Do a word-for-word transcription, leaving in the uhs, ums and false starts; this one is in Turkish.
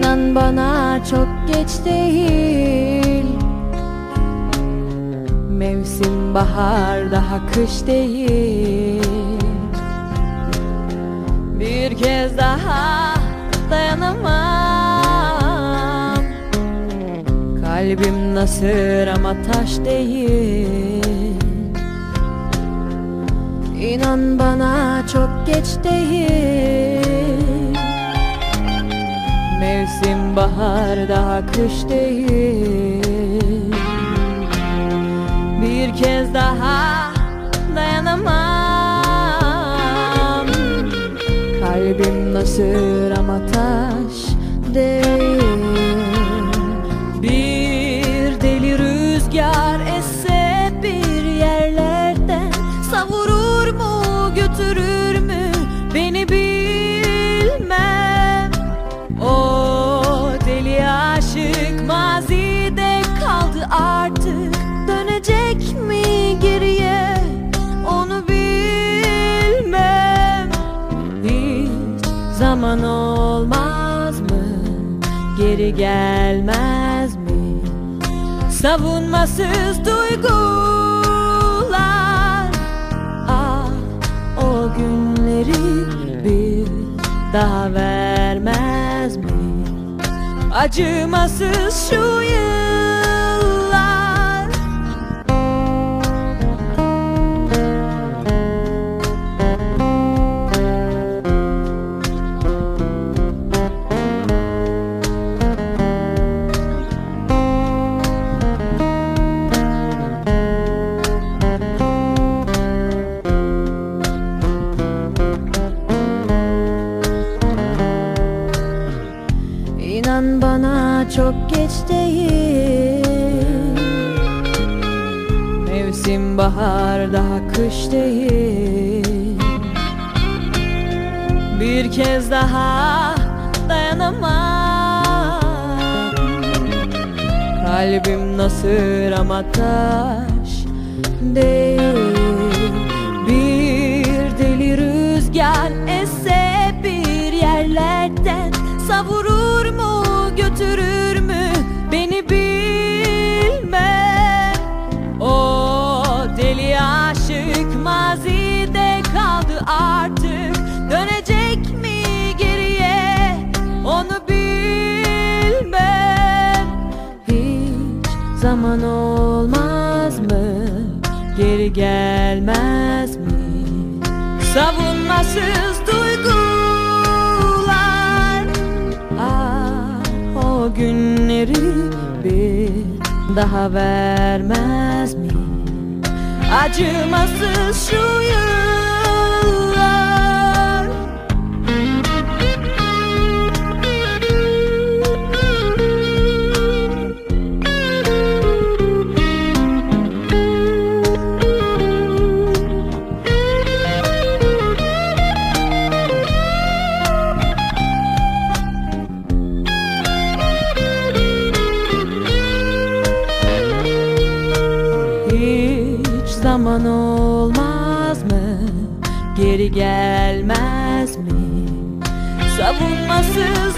İnan bana çok geç değil. Mevsim bahar, daha kış değil. Bir kez daha dayanamam. Kalbim nasır ama taş değil. İnan bana çok geç değil. Mevsim bahar, daha kış değil. Bir kez daha dayanamam. Kalbim nasır ama taş değil. Bir deli rüzgar esse bir yerlerden, savurur mu götürür mü beni bilmem. O deli aşık mazide kaldı artık. Dönecek mi geriye onu bilmem. Hiç zaman olmaz mı, geri gelmez mi? Savunmasız duygular, ah o günleri bir daha vermez mi? Acımasız şu yıllar. İnan bana çok geç değil. Mevsim bahar, daha kış değil. Bir kez daha dayanamam. Kalbim nasır ama taş değil. Bir deli rüzgar esse bir yerlerden, savurur mu götürür mü beni bilmem. O deli aşık mazide kaldı artık. Dönecek mi geriye onu bilmem. Hiç zaman olmaz mı, geri gelmez mi? Savunmasız duygular, o günleri bir daha vermez mi? Acımasız şu yıllar. Zaman olmaz mı, geri gelmez mi? Savunmasız